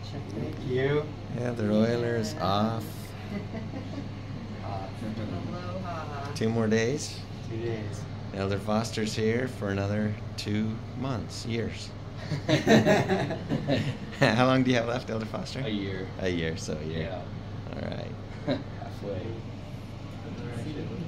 Thank you. Elder Olyer is off. Aloha. 2 more days. 2 days. Elder Foster's here for another 2 months, years. How long do you have left, Elder Foster? A year. A year, so a year. Yeah. All right. Halfway.